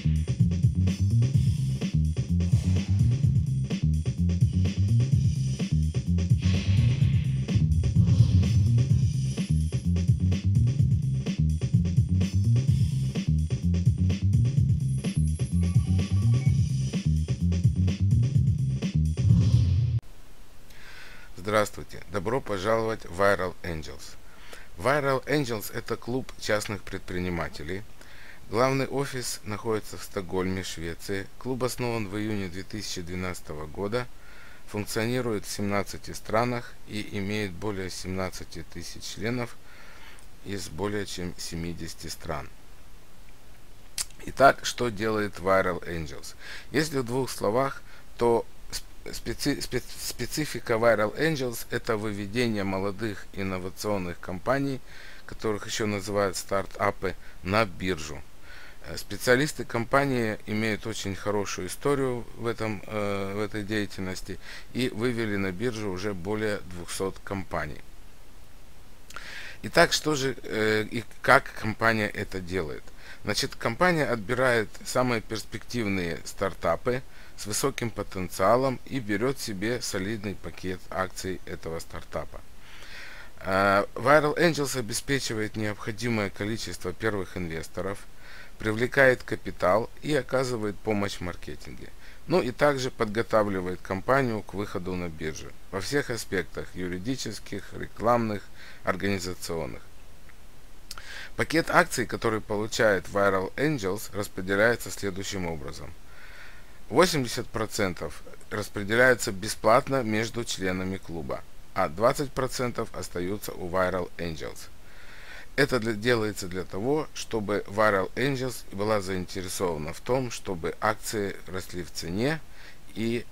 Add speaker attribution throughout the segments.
Speaker 1: Здравствуйте! Добро пожаловать в Viral Angels. Viral Angels — это клуб частных предпринимателей. Главный офис находится в Стокгольме, Швеция. Клуб основан в июне 2012 года, функционирует в 17 странах и имеет более 17 тысяч членов из более чем 70 стран. Итак, что делает Viral Angels? Если в двух словах, то специфика Viral Angels — это выведение молодых инновационных компаний, которых еще называют стартапы, на биржу. Специалисты компании имеют очень хорошую историю в этой деятельности и вывели на биржу уже более 200 компаний. Итак, что же и как компания это делает? Значит, компания отбирает самые перспективные стартапы с высоким потенциалом и берет себе солидный пакет акций этого стартапа. Viral Angels обеспечивает необходимое количество первых инвесторов, привлекает капитал и оказывает помощь в маркетинге. Ну и также подготавливает компанию к выходу на биржу во всех аспектах: юридических, рекламных, организационных. Пакет акций, который получает Viral Angels, распределяется следующим образом. 80% распределяется бесплатно между членами клуба, а 20% остаются у Viral Angels. Это делается для того, чтобы Viral Angels была заинтересована в том, чтобы акции росли в цене, и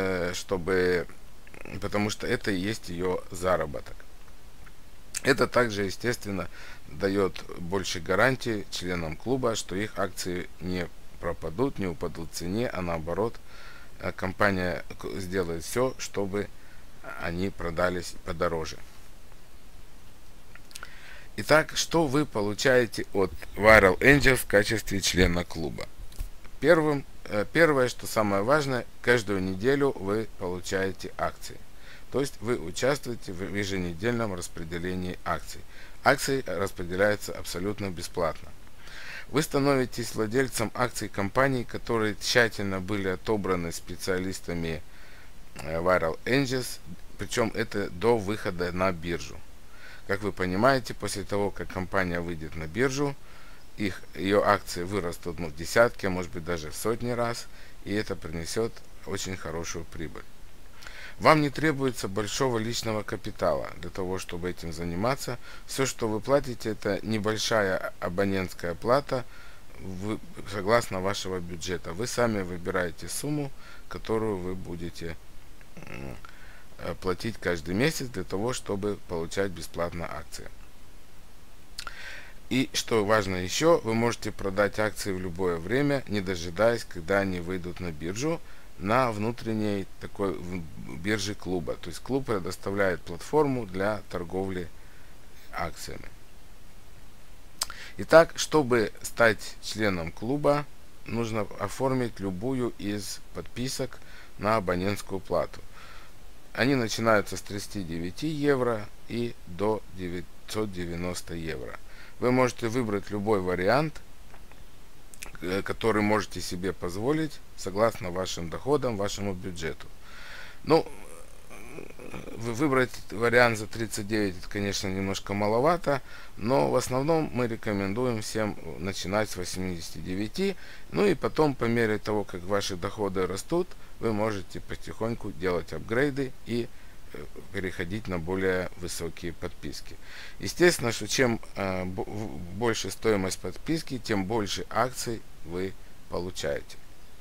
Speaker 1: потому что это и есть ее заработок. Это также, естественно, дает больше гарантий членам клуба, что их акции не пропадут, не упадут в цене, а наоборот, компания сделает все, чтобы они продались подороже. Итак, что вы получаете от Viral Angels в качестве члена клуба? Первое, что самое важное, каждую неделю вы получаете акции. То есть вы участвуете в еженедельном распределении акций. Акции распределяются абсолютно бесплатно. Вы становитесь владельцем акций компаний, которые тщательно были отобраны специалистами Viral Angels, причем это до выхода на биржу. Как вы понимаете, после того, как компания выйдет на биржу, ее акции вырастут в десятки, а может быть даже в сотни раз, и это принесет очень хорошую прибыль. Вам не требуется большого личного капитала для того, чтобы этим заниматься. Все, что вы платите, это небольшая абонентская плата согласно вашего бюджета. Вы сами выбираете сумму, которую вы будете платить каждый месяц для того, чтобы получать бесплатно акции. И что важно еще, вы можете продать акции в любое время, не дожидаясь, когда они выйдут на биржу, на внутренней такой бирже клуба. То есть клуб предоставляет платформу для торговли акциями. Итак, чтобы стать членом клуба, нужно оформить любую из подписок на абонентскую плату. Они начинаются с 39 евро и до 990 евро. Вы можете выбрать любой вариант, который можете себе позволить согласно вашим доходам, вашему бюджету. Ну, выбрать вариант за 39 это, конечно, немножко маловато, но в основном мы рекомендуем всем начинать с 89. Ну и потом, по мере того, как ваши доходы растут, вы можете потихоньку делать апгрейды и переходить на более высокие подписки. Естественно, что чем больше стоимость подписки, тем больше акций вы получаете.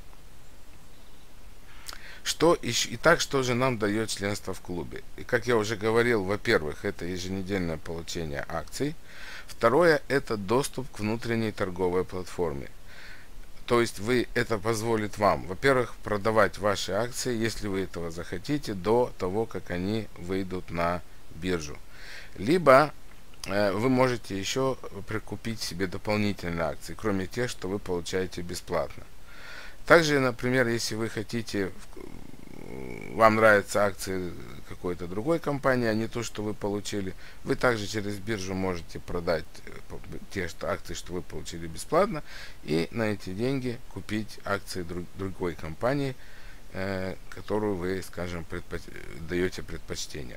Speaker 1: Итак, что же нам дает членство в клубе? И как я уже говорил, во-первых, это еженедельное получение акций. Второе, это доступ к внутренней торговой платформе. То есть это позволит вам, во-первых, продавать ваши акции, если вы этого захотите, до того, как они выйдут на биржу. Либо вы можете еще прикупить себе дополнительные акции, кроме тех, что вы получаете бесплатно. Также, например, если вы хотите, вам нравятся акции какой-то другой компании, а не то, что вы получили, вы также через биржу можете продать те акции, что вы получили бесплатно, и на эти деньги купить акции другой компании, которую вы, скажем, даете предпочтение.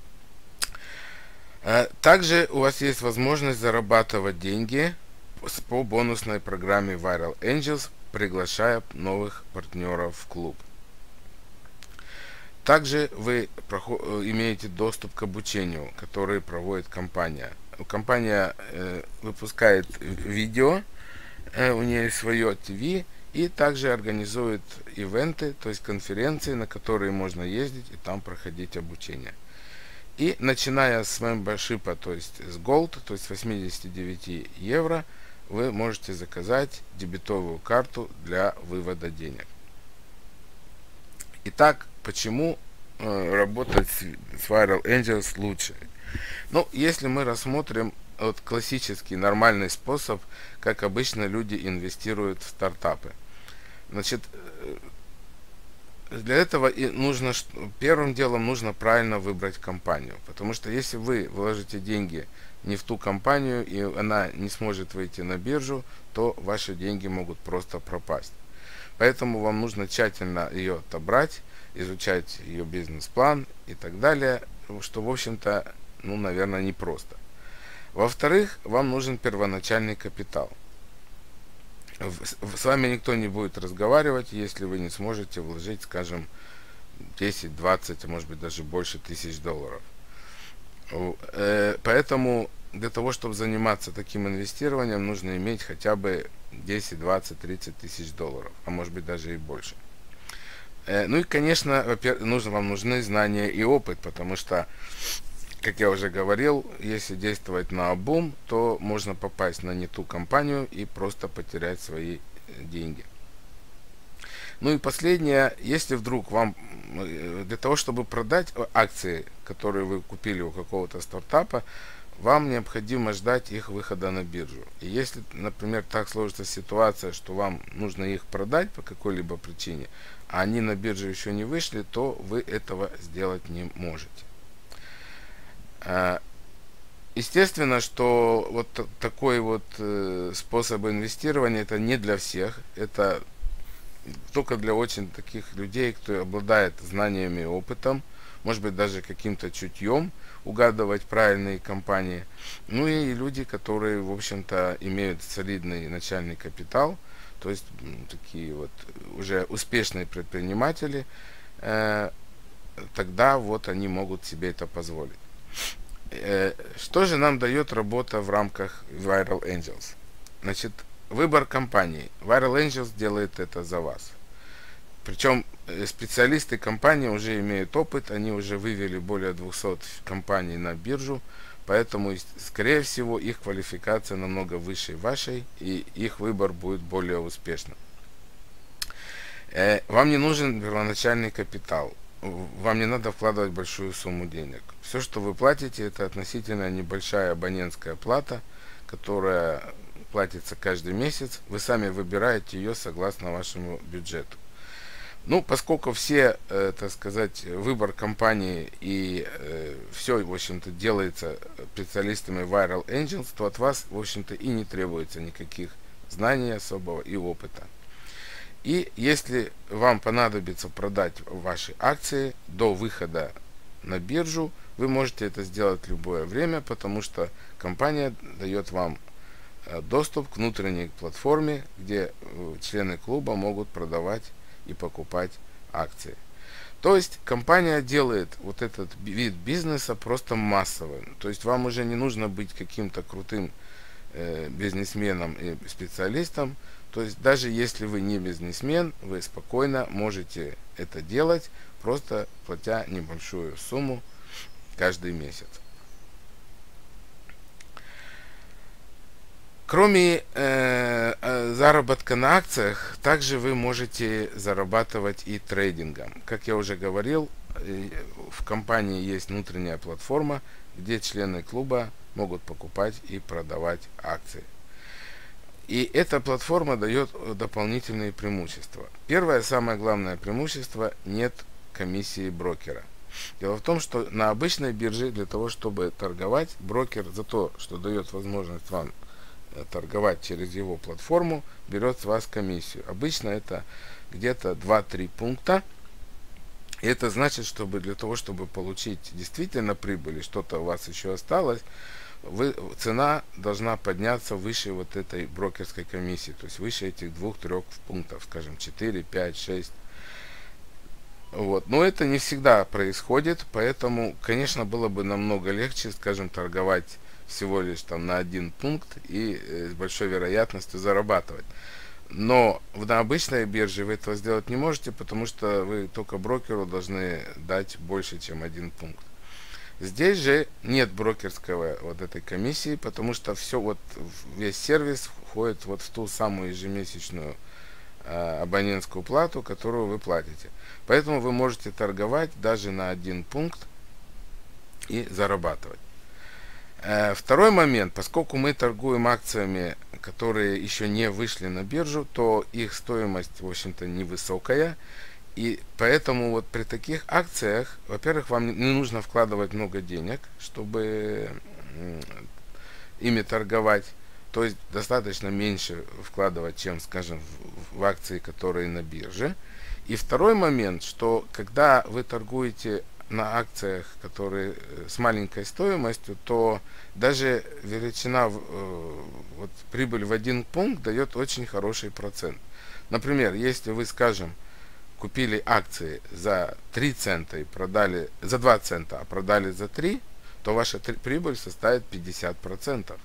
Speaker 1: Также у вас есть возможность зарабатывать деньги по бонусной программе Viral Angels, приглашая новых партнеров в клуб. Также вы имеете доступ к обучению, которое проводит компания. Компания выпускает видео, у нее есть свое ТВ, и также организует ивенты, то есть конференции, на которые можно ездить и там проходить обучение. И начиная с мембершипа, то есть с Gold, то есть 89 евро, вы можете заказать дебетовую карту для вывода денег. Итак, почему работать с Viral Angels лучше? Ну, если мы рассмотрим вот классический нормальный способ, как обычно люди инвестируют в стартапы. Значит, для этого и нужно, первым делом нужно правильно выбрать компанию, потому что если вы вложите деньги не в ту компанию и она не сможет выйти на биржу, то ваши деньги могут просто пропасть. Поэтому вам нужно тщательно ее отобрать, изучать ее бизнес-план и так далее, что, в общем-то, ну, наверное, непросто. Во-вторых, вам нужен первоначальный капитал. С вами никто не будет разговаривать, если вы не сможете вложить, скажем, 10, 20, а может быть даже больше тысяч долларов. Поэтому для того, чтобы заниматься таким инвестированием, нужно иметь хотя бы 10, 20, 30 тысяч долларов, а может быть даже и больше. Ну и, конечно, вам нужны знания и опыт, потому что, как я уже говорил, если действовать наобум, то можно попасть на не ту компанию и просто потерять свои деньги. Ну и последнее, если вдруг вам, для того, чтобы продать акции, которые вы купили у какого-то стартапа, вам необходимо ждать их выхода на биржу. И если, например, так сложится ситуация, что вам нужно их продать по какой-либо причине, а они на бирже еще не вышли, то вы этого сделать не можете. Естественно, что вот такой вот способ инвестирования это не для всех, это только для очень таких людей, кто обладает знаниями и опытом, может быть даже каким-то чутьем угадывать правильные компании. Ну и люди, которые, в общем-то, имеют солидный начальный капитал, то есть такие вот уже успешные предприниматели, тогда вот они могут себе это позволить. Что же нам дает работа в рамках Viral Angels? Значит, выбор компании. Viral Angels делает это за вас. Причем специалисты компании уже имеют опыт, они уже вывели более 200 компаний на биржу, поэтому, скорее всего, их квалификация намного выше вашей, и их выбор будет более успешным. Вам не нужен первоначальный капитал. Вам не надо вкладывать большую сумму денег. Все, что вы платите, это относительно небольшая абонентская плата, которая платится каждый месяц. Вы сами выбираете ее согласно вашему бюджету. Ну, поскольку все, так сказать, выбор компании и все, в общем-то, делается специалистами Viral Angels, то от вас, в общем-то, и не требуется никаких знаний особого и опыта. И если вам понадобится продать ваши акции до выхода на биржу, вы можете это сделать в любое время, потому что компания дает вам доступ к внутренней платформе, где члены клуба могут продавать и покупать акции. То есть компания делает вот этот вид бизнеса просто массовым. То есть вам уже не нужно быть каким-то крутым бизнесменом и специалистом. То есть даже если вы не бизнесмен, вы спокойно можете это делать, просто платя небольшую сумму каждый месяц. Кроме заработка на акциях, также вы можете зарабатывать и трейдингом. Как я уже говорил, в компании есть внутренняя платформа, где члены клуба могут покупать и продавать акции. И эта платформа дает дополнительные преимущества. Первое, самое главное преимущество – нет комиссии брокера. Дело в том, что на обычной бирже для того, чтобы торговать, брокер за то, что дает возможность вам торговать через его платформу, берет с вас комиссию. Обычно это где-то 2-3 пункта. И это значит, чтобы для того, чтобы получить действительно прибыль, и что-то у вас еще осталось, цена должна подняться выше вот этой брокерской комиссии, то есть выше этих 2-3 пунктов, скажем, 4, 5, 6. Вот. Но это не всегда происходит, поэтому, конечно, было бы намного легче, скажем, торговать всего лишь там на 1 пункт и с большой вероятностью зарабатывать. Но на обычной бирже вы этого сделать не можете, потому что вы только брокеру должны дать больше, чем 1 пункт. Здесь же нет брокерского вот этой комиссии, потому что все весь сервис входит вот в ту самую ежемесячную абонентскую плату, которую вы платите. Поэтому вы можете торговать даже на 1 пункт и зарабатывать. Второй момент, поскольку мы торгуем акциями, которые еще не вышли на биржу, то их стоимость, в общем-то, невысокая. И поэтому вот при таких акциях, во-первых, вам не нужно вкладывать много денег, чтобы ими торговать. То есть достаточно меньше вкладывать, чем, скажем, в акции, которые на бирже. И второй момент, что когда вы торгуете на акциях, которые с маленькой стоимостью, то даже величина, вот прибыль в 1 пункт дает очень хороший процент. Например, если вы, скажем, купили акции за 3 цента и продали за 2 цента, а продали за 3, то ваша прибыль составит 50%.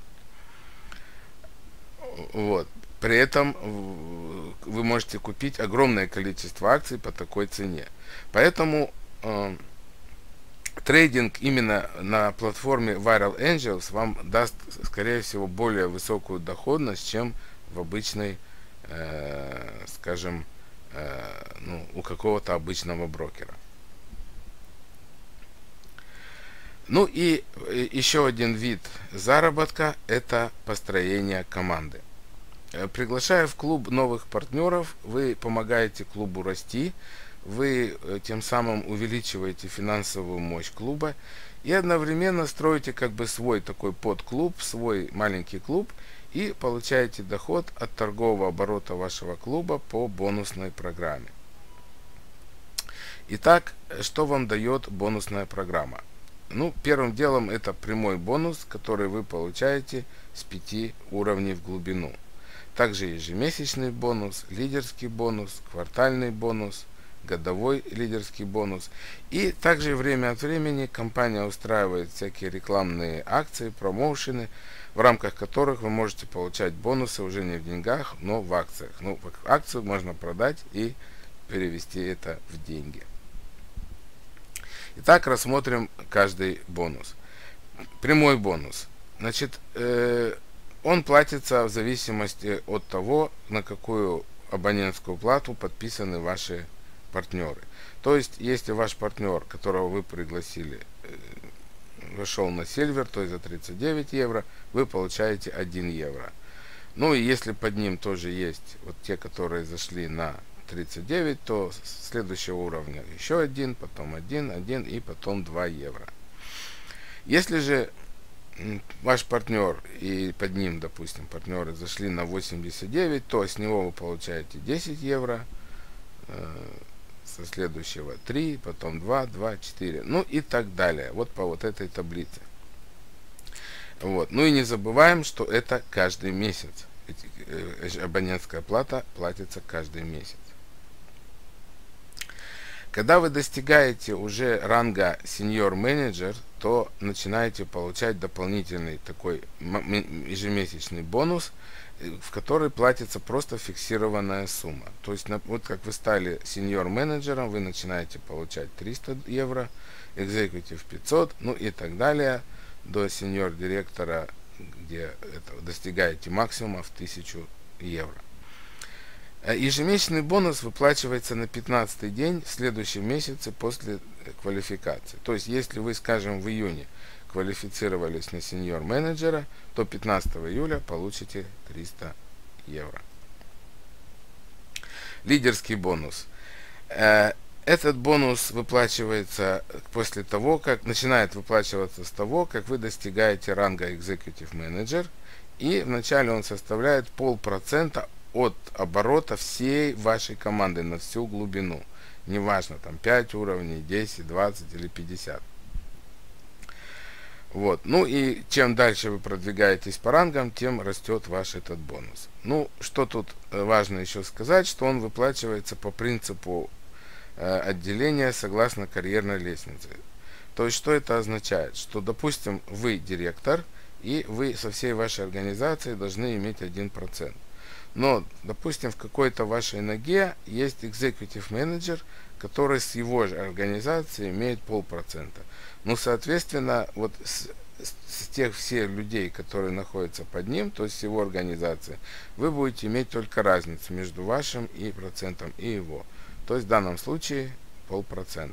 Speaker 1: Вот. При этом вы можете купить огромное количество акций по такой цене. Поэтому трейдинг именно на платформе Viral Angels вам даст, скорее всего, более высокую доходность, чем в обычной, скажем, у какого-то обычного брокера. Ну и еще один вид заработка – это построение команды. Приглашая в клуб новых партнеров, вы помогаете клубу расти, вы тем самым увеличиваете финансовую мощь клуба и одновременно строите как бы свой такой подклуб, свой маленький клуб, и получаете доход от торгового оборота вашего клуба по бонусной программе. Итак, что вам дает бонусная программа? Ну, первым делом это прямой бонус, который вы получаете с 5 уровней в глубину. Также ежемесячный бонус, лидерский бонус, квартальный бонус, годовой лидерский бонус. И также время от времени компания устраивает всякие рекламные акции, промоушены, в рамках которых вы можете получать бонусы уже не в деньгах, но в акциях. Ну, акцию можно продать и перевести это в деньги. Итак, рассмотрим каждый бонус. Прямой бонус. Значит, он платится в зависимости от того, на какую абонентскую плату подписаны ваши партнеры. То есть, если ваш партнер, которого вы пригласили, вошел на Silver, то есть за 39 евро, вы получаете 1 евро. Ну и если под ним тоже есть вот те, которые зашли на 39, то с следующего уровня еще 1, потом 1, 1 и потом 2 евро. Если же ваш партнер и под ним, допустим, партнеры зашли на 89, то с него вы получаете 10 евро, со следующего 3, потом 2, 2, 4, ну и так далее. Вот по вот этой таблице. Вот. Ну и не забываем, что это каждый месяц. Абонентская плата платится каждый месяц. Когда вы достигаете уже ранга Senior Manager, то начинаете получать дополнительный такой ежемесячный бонус, в который платится просто фиксированная сумма. То есть, вот как вы стали Senior менеджером, вы начинаете получать 300 евро, Executive 500, ну и так далее, до Senior директора, где достигаете максимума в 1000 евро. Ежемесячный бонус выплачивается на 15-й день в следующем месяце после квалификации. То есть, если вы, скажем, в июне квалифицировались на сеньор менеджера, то 15 июля получите 300 евро. Лидерский бонус. Этот бонус выплачивается после того, как начинает выплачиваться с того, как вы достигаете ранга Executive Manager, и вначале он составляет 0,5% от оборота всей вашей команды на всю глубину. Неважно, там 5 уровней, 10, 20 или 50. Вот. Ну и чем дальше вы продвигаетесь по рангам, тем растет ваш этот бонус. Ну, что тут важно еще сказать, что он выплачивается по принципу отделения согласно карьерной лестнице. То есть, что это означает? Что, допустим, вы директор, и вы со всей вашей организацией должны иметь 1%. Но, допустим, в какой-то вашей ноге есть executive manager, который с его же организацией имеет 0,5%. Ну, соответственно, вот с тех всех людей, которые находятся под ним, то есть с его организации, вы будете иметь только разницу между вашим и процентом и его. То есть в данном случае 0,5%.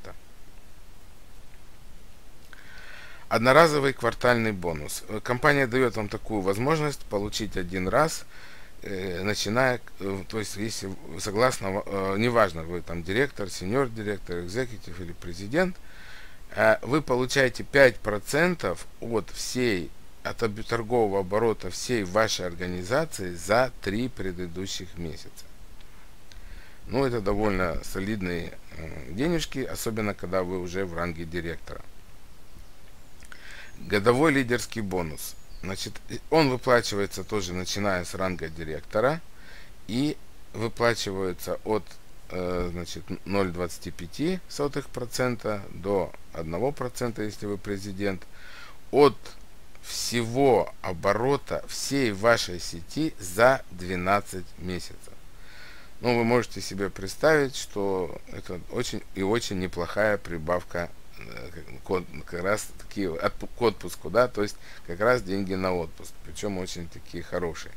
Speaker 1: Одноразовый квартальный бонус. Компания дает вам такую возможность получить один раз, начиная, то есть если согласно, неважно, вы там директор, сеньор директор, экзекутив или президент, вы получаете 5% от торгового оборота всей вашей организации за 3 предыдущих месяца. Ну, это довольно солидные денежки, особенно когда вы уже в ранге директора. Годовой лидерский бонус. Значит, он выплачивается тоже начиная с ранга директора и выплачивается от 0,25% до 1%, если вы президент, от всего оборота всей вашей сети за 12 месяцев. Ну, вы можете себе представить, что это очень и очень неплохая прибавка как раз таки к отпуску, да, то есть как раз деньги на отпуск, причем очень такие хорошие.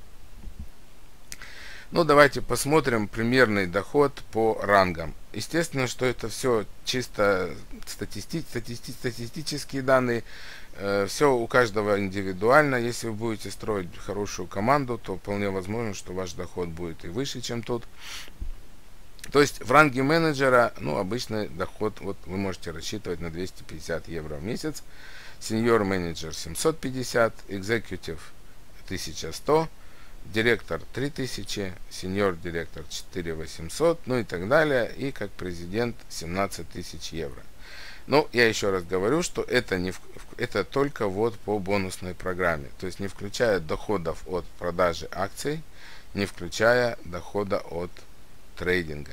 Speaker 1: Ну, давайте посмотрим примерный доход по рангам. Естественно, что это все чисто статистические данные, все у каждого индивидуально. Если вы будете строить хорошую команду, то вполне возможно, что ваш доход будет и выше, чем тут. То есть в ранге менеджера, ну, обычный доход, вот вы можете рассчитывать на 250 евро в месяц, сеньор менеджер 750, экзекутив 1100, директор 3000, сеньор директор 4800, ну и так далее, и как президент 17 тысяч евро. Но я еще раз говорю, что это только вот по бонусной программе, то есть не включая доходов от продажи акций, не включая дохода от трейдинга.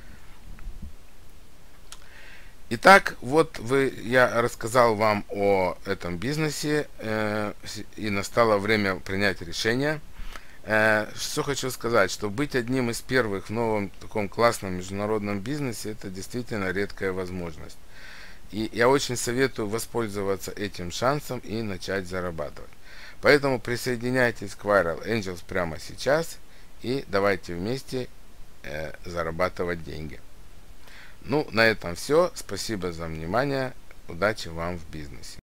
Speaker 1: Итак, вот я рассказал вам о этом бизнесе, и настало время принять решение. Что хочу сказать, что быть одним из первых в новом таком классном международном бизнесе — это действительно редкая возможность. И я очень советую воспользоваться этим шансом и начать зарабатывать. Поэтому присоединяйтесь к Viral Angels прямо сейчас и давайте вместе зарабатывать деньги. Ну, на этом все. Спасибо за внимание. Удачи вам в бизнесе.